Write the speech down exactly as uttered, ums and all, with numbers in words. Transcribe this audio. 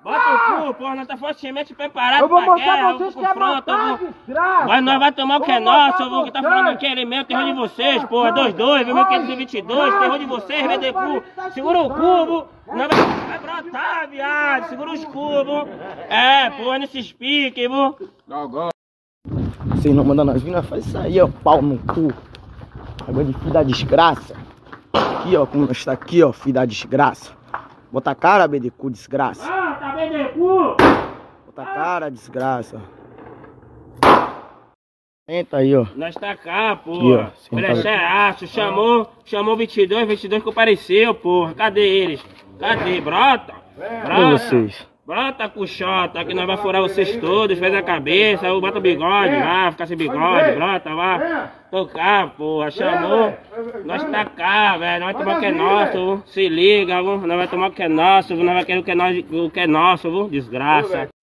Bota o cu, porra, nós tá fortemente preparado Eu vou pra mostrar guerra, pra vocês eu que é confronto, eu matar, vou... desgraça. Mas nós vai tomar o que é Eu vou nosso, matar eu vou que tá vocês. falando aqui, ele mesmo, terror de vocês, porra, dois dois, mil quinhentos e vinte e dois, terror de vocês, vender cu, segura o cubo, nós vai, vai brotar, viado, segura os cubos, é, porra, nesses piques, viu? Vocês não mandam nós vir, nós faz isso aí, ó, pau no cu. Agora de filho da desgraça. Aqui, ó, como nós tá aqui, ó, filho da desgraça. Bota a cara, B D cu, desgraça. Ah, tá vendo cu? Bota a cara, desgraça. Senta aí, ó. Nós tá cá, porra. Aqui, ó, senta Brecha aí. é aço, chamou, chamou vinte e dois, vinte e dois compareceu, porra. Cadê eles? Cadê? Brota? Cadê Brota. vocês? Brota, cuxota, que nós vai furar vocês todos, fez a cabeça, bota o bigode, vai ficar sem bigode, brota, vai. Tô cá, porra, chamou. Nós tá cá, velho, nós vai tomar o que é nosso, se liga, viu? Nós vai tomar o que é nosso, nós vai querer o que é, nosso, o que é nosso, viu? Desgraça.